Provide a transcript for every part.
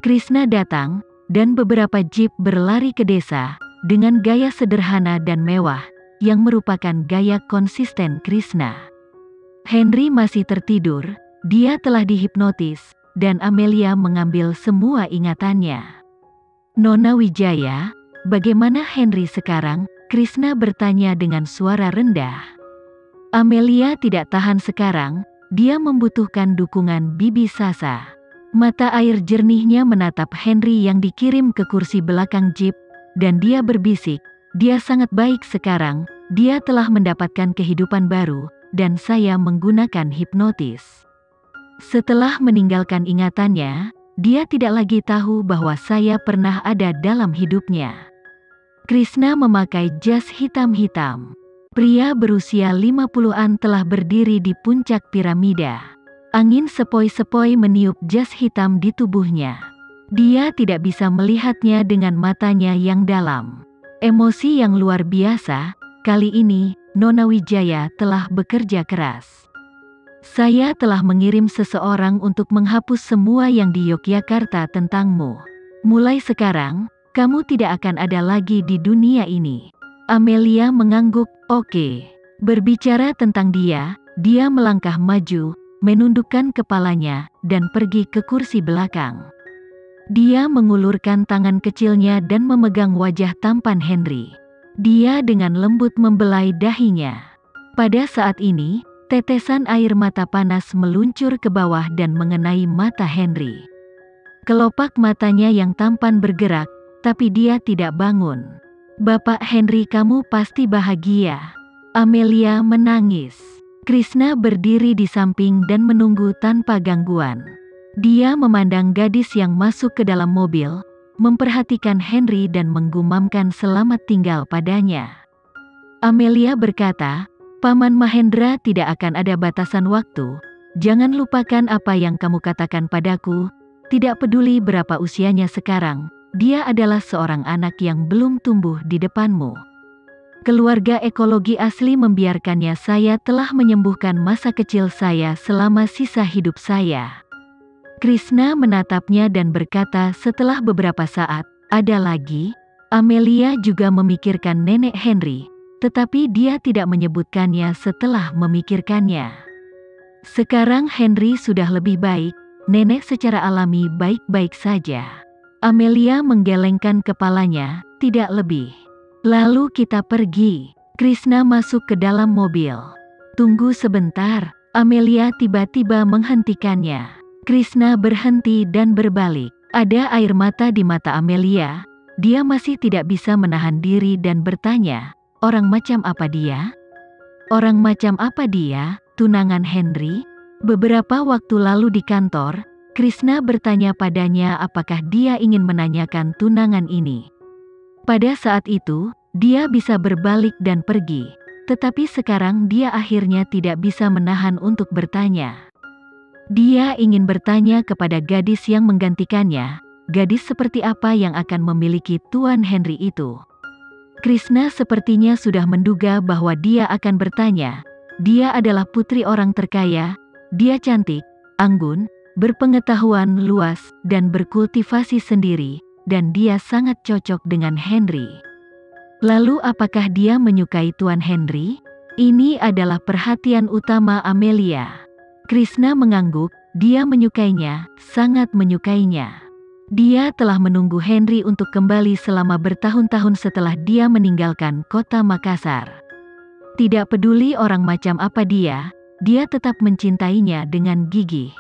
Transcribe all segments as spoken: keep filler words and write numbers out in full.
Krishna datang, dan beberapa jeep berlari ke desa, dengan gaya sederhana dan mewah, yang merupakan gaya konsisten Krishna. Henry masih tertidur, dia telah dihipnotis, dan Amelia mengambil semua ingatannya. "Nona Wijaya, bagaimana Henry sekarang?" Krishna bertanya dengan suara rendah. Amelia tidak tahan sekarang, dia membutuhkan dukungan Bibi Sasa. Mata air jernihnya menatap Henry yang dikirim ke kursi belakang jeep, dan dia berbisik, "Dia sangat baik sekarang, dia telah mendapatkan kehidupan baru, dan saya menggunakan hipnotis." Setelah meninggalkan ingatannya, dia tidak lagi tahu bahwa saya pernah ada dalam hidupnya. Krishna memakai jas hitam-hitam. Pria berusia lima puluhan telah berdiri di puncak piramida. Angin sepoi-sepoi meniup jas hitam di tubuhnya. Dia tidak bisa melihatnya dengan matanya yang dalam. Emosi yang luar biasa, kali ini, Nona Wijaya telah bekerja keras. "Saya telah mengirim seseorang untuk menghapus semua yang di Yogyakarta tentangmu. Mulai sekarang, kamu tidak akan ada lagi di dunia ini." Amelia mengangguk, "Oke." Berbicara tentang dia, dia melangkah maju, menundukkan kepalanya, dan pergi ke kursi belakang. Dia mengulurkan tangan kecilnya dan memegang wajah tampan Henry. Dia dengan lembut membelai dahinya. Pada saat ini, tetesan air mata panas meluncur ke bawah dan mengenai mata Henry. Kelopak matanya yang tampan bergerak, tapi dia tidak bangun. "Bapak Henry, kamu pasti bahagia." Amelia menangis. Krishna berdiri di samping dan menunggu tanpa gangguan. Dia memandang gadis yang masuk ke dalam mobil, memperhatikan Henry dan menggumamkan selamat tinggal padanya. Amelia berkata, "Paman Mahendra tidak akan ada batasan waktu. Jangan lupakan apa yang kamu katakan padaku. Tidak peduli berapa usianya sekarang, dia adalah seorang anak yang belum tumbuh di depanmu. Keluarga ekologi asli membiarkannya. Saya telah menyembuhkan masa kecil saya selama sisa hidup saya." Krishna menatapnya dan berkata setelah beberapa saat, "Ada lagi?" Amelia juga memikirkan nenek Henry, tetapi dia tidak menyebutkannya setelah memikirkannya. Sekarang Henry sudah lebih baik, nenek secara alami baik-baik saja. Amelia menggelengkan kepalanya, "Tidak lebih." "Lalu kita pergi." Krishna masuk ke dalam mobil. "Tunggu sebentar." Amelia tiba-tiba menghentikannya. Krishna berhenti dan berbalik. Ada air mata di mata Amelia. Dia masih tidak bisa menahan diri dan bertanya, "Orang macam apa dia? Orang macam apa dia, tunangan Henry?" Beberapa waktu lalu di kantor, Krishna bertanya padanya apakah dia ingin menanyakan tunangan ini. Pada saat itu, dia bisa berbalik dan pergi. Tetapi sekarang dia akhirnya tidak bisa menahan untuk bertanya. Dia ingin bertanya kepada gadis yang menggantikannya, gadis seperti apa yang akan memiliki Tuan Henry itu. Krishna sepertinya sudah menduga bahwa dia akan bertanya. Dia adalah putri orang terkaya, dia cantik, anggun, berpengetahuan luas, dan berkultivasi sendiri, dan dia sangat cocok dengan Henry. Lalu apakah dia menyukai Tuan Henry? Ini adalah perhatian utama Amelia. Krishna mengangguk, dia menyukainya, sangat menyukainya. Dia telah menunggu Henry untuk kembali selama bertahun-tahun setelah dia meninggalkan kota Makassar. Tidak peduli orang macam apa dia, dia tetap mencintainya dengan gigih.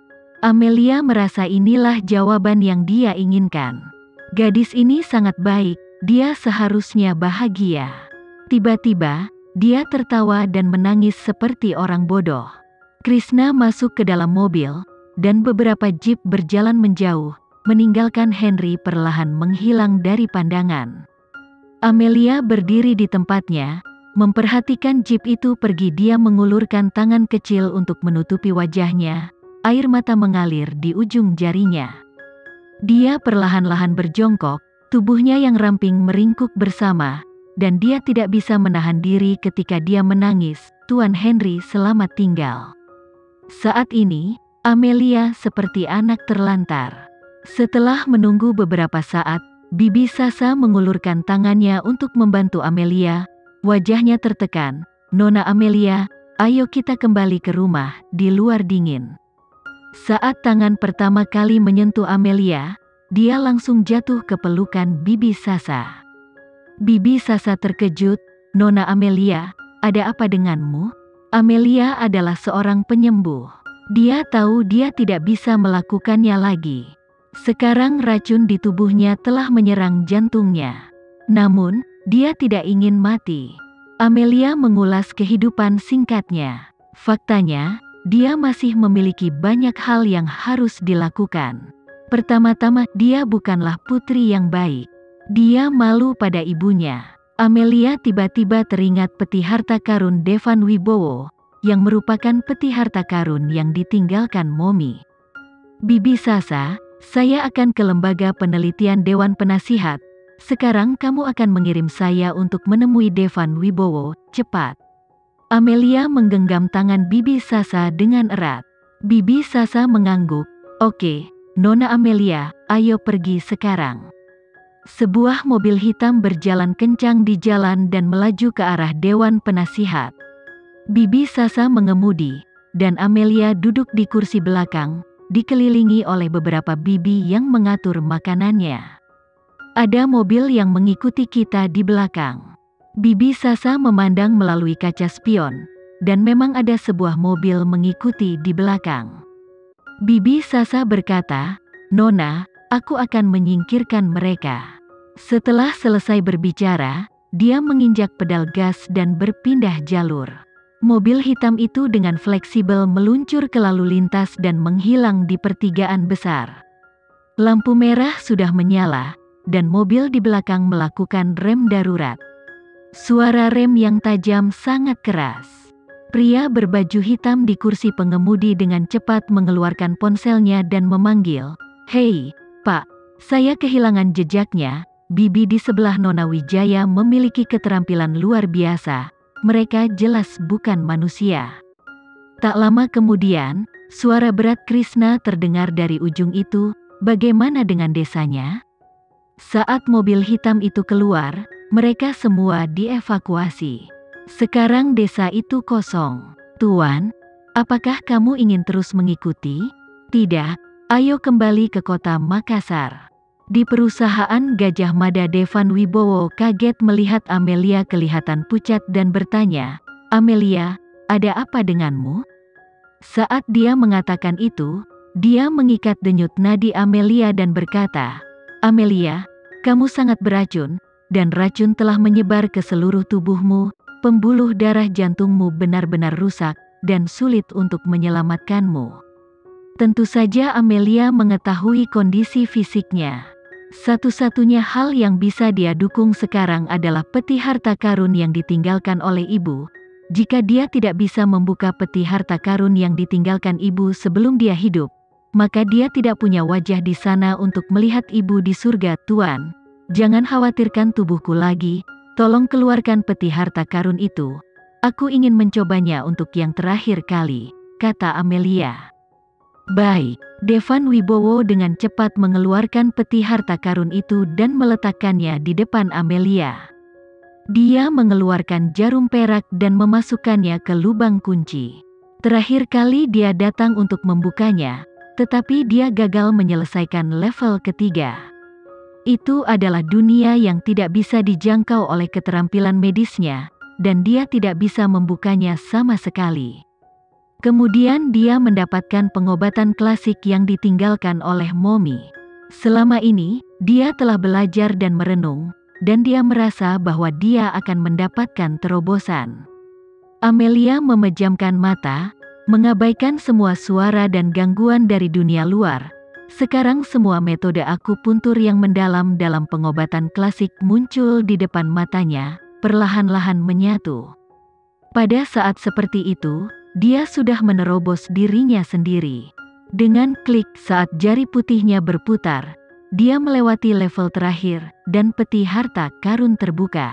Amelia merasa inilah jawaban yang dia inginkan. Gadis ini sangat baik, dia seharusnya bahagia. Tiba-tiba, dia tertawa dan menangis seperti orang bodoh. Krishna masuk ke dalam mobil, dan beberapa jeep berjalan menjauh, meninggalkan Henry perlahan menghilang dari pandangan. Amelia berdiri di tempatnya, memperhatikan jeep itu pergi. Dia mengulurkan tangan kecil untuk menutupi wajahnya, air mata mengalir di ujung jarinya. Dia perlahan-lahan berjongkok, tubuhnya yang ramping meringkuk bersama, dan dia tidak bisa menahan diri ketika dia menangis, "Tuan Henry selamat tinggal." Saat ini, Amelia seperti anak terlantar. Setelah menunggu beberapa saat, Bibi Sasa mengulurkan tangannya untuk membantu Amelia. Wajahnya tertekan. "Nona Amelia, ayo kita kembali ke rumah, di luar dingin." Saat tangan pertama kali menyentuh Amelia, dia langsung jatuh ke pelukan Bibi Sasa. Bibi Sasa terkejut. "Nona Amelia, ada apa denganmu?" Amelia adalah seorang penyembuh. Dia tahu dia tidak bisa melakukannya lagi. Sekarang racun di tubuhnya telah menyerang jantungnya. Namun, dia tidak ingin mati. Amelia mengulas kehidupan singkatnya. Faktanya, dia masih memiliki banyak hal yang harus dilakukan. Pertama-tama, dia bukanlah putri yang baik. Dia malu pada ibunya. Amelia tiba-tiba teringat peti harta karun Devan Wibowo, yang merupakan peti harta karun yang ditinggalkan Momi. "Bibi Sasa, saya akan ke lembaga penelitian Dewan Penasihat. Sekarang kamu akan mengirim saya untuk menemui Devan Wibowo, cepat." Amelia menggenggam tangan Bibi Sasa dengan erat. Bibi Sasa mengangguk. "Oke, Nona Amelia, ayo pergi sekarang." Sebuah mobil hitam berjalan kencang di jalan dan melaju ke arah Dewan Penasihat. Bibi Sasa mengemudi, dan Amelia duduk di kursi belakang, dikelilingi oleh beberapa bibi yang mengatur makanannya. "Ada mobil yang mengikuti kita di belakang." Bibi Sasa memandang melalui kaca spion, dan memang ada sebuah mobil mengikuti di belakang. Bibi Sasa berkata, "Nona, aku akan menyingkirkan mereka." Setelah selesai berbicara, dia menginjak pedal gas dan berpindah jalur. Mobil hitam itu dengan fleksibel meluncur ke lalu lintas dan menghilang di pertigaan besar. Lampu merah sudah menyala, dan mobil di belakang melakukan rem darurat. Suara rem yang tajam sangat keras. Pria berbaju hitam di kursi pengemudi dengan cepat mengeluarkan ponselnya dan memanggil, "Hei, Pak, saya kehilangan jejaknya." Bibi di sebelah Nona Wijaya memiliki keterampilan luar biasa. Mereka jelas bukan manusia. Tak lama kemudian, suara berat Krishna terdengar dari ujung itu. "Bagaimana dengan desanya?" Saat mobil hitam itu keluar, mereka semua dievakuasi. "Sekarang desa itu kosong. Tuan, apakah kamu ingin terus mengikuti?" "Tidak, ayo kembali ke kota Makassar." Di perusahaan Gajah Mada, Devan Wibowo kaget melihat Amelia kelihatan pucat dan bertanya, "Amelia, ada apa denganmu?" Saat dia mengatakan itu, dia mengikat denyut nadi Amelia dan berkata, "Amelia, kamu sangat beracun, dan racun telah menyebar ke seluruh tubuhmu, pembuluh darah jantungmu benar-benar rusak, dan sulit untuk menyelamatkanmu." Tentu saja Amelia mengetahui kondisi fisiknya. Satu-satunya hal yang bisa dia dukung sekarang adalah peti harta karun yang ditinggalkan oleh ibu. Jika dia tidak bisa membuka peti harta karun yang ditinggalkan ibu sebelum dia hidup, maka dia tidak punya wajah di sana untuk melihat ibu di surga. "Tuan, jangan khawatirkan tubuhku lagi, tolong keluarkan peti harta karun itu. Aku ingin mencobanya untuk yang terakhir kali," kata Amelia. "Baik." Devan Wibowo dengan cepat mengeluarkan peti harta karun itu dan meletakkannya di depan Amelia. Dia mengeluarkan jarum perak dan memasukkannya ke lubang kunci. Terakhir kali dia datang untuk membukanya, tetapi dia gagal menyelesaikan level ketiga. Itu adalah dunia yang tidak bisa dijangkau oleh keterampilan medisnya, dan dia tidak bisa membukanya sama sekali. Kemudian dia mendapatkan pengobatan klasik yang ditinggalkan oleh Momi. Selama ini, dia telah belajar dan merenung, dan dia merasa bahwa dia akan mendapatkan terobosan. Amelia memejamkan mata, mengabaikan semua suara dan gangguan dari dunia luar. Sekarang semua metode akupuntur yang mendalam dalam pengobatan klasik muncul di depan matanya, perlahan-lahan menyatu. Pada saat seperti itu, dia sudah menerobos dirinya sendiri. Dengan klik saat jari putihnya berputar, dia melewati level terakhir, dan peti harta karun terbuka.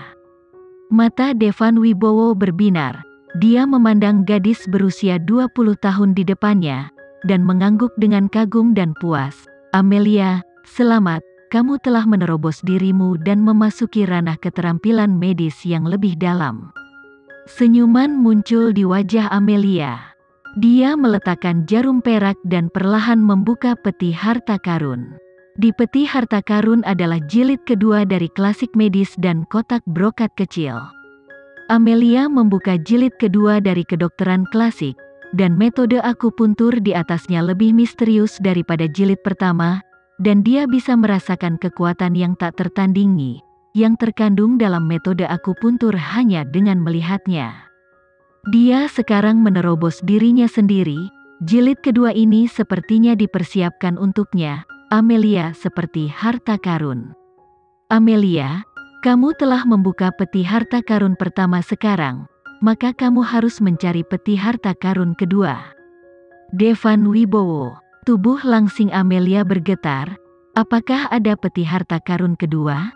Mata Devan Wibowo berbinar. Dia memandang gadis berusia dua puluh tahun di depannya, dan mengangguk dengan kagum dan puas. "Amelia, Selamat, kamu telah menerobos dirimu dan memasuki ranah keterampilan medis yang lebih dalam. Senyuman muncul di wajah Amelia. Dia meletakkan jarum perak dan perlahan membuka peti harta karun. Di peti harta karun adalah jilid kedua dari klasik medis dan kotak brokat kecil. Amelia membuka jilid kedua dari kedokteran klasik, dan metode akupuntur di atasnya lebih misterius daripada jilid pertama, dan dia bisa merasakan kekuatan yang tak tertandingi, yang terkandung dalam metode akupuntur hanya dengan melihatnya. Dia sekarang menerobos dirinya sendiri, jilid kedua ini sepertinya dipersiapkan untuknya. Amelia seperti harta karun. Amelia, kamu telah membuka peti harta karun pertama sekarang, maka kamu harus mencari peti harta karun kedua. Devan Wibowo. Tubuh langsing Amelia bergetar. Apakah ada peti harta karun kedua?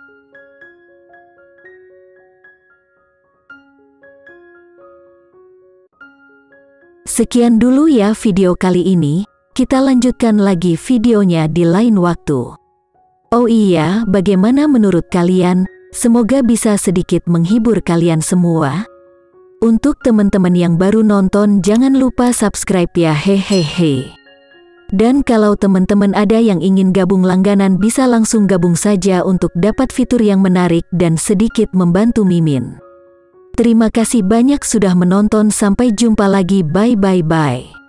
Sekian dulu ya video kali ini. Kita lanjutkan lagi videonya di lain waktu. Oh iya, bagaimana menurut kalian? Semoga bisa sedikit menghibur kalian semua. Untuk teman-teman yang baru nonton, jangan lupa subscribe ya, hehehe. Dan kalau teman-teman ada yang ingin gabung langganan, bisa langsung gabung saja untuk dapat fitur yang menarik dan sedikit membantu Mimin. Terima kasih banyak sudah menonton, sampai jumpa lagi, bye bye bye.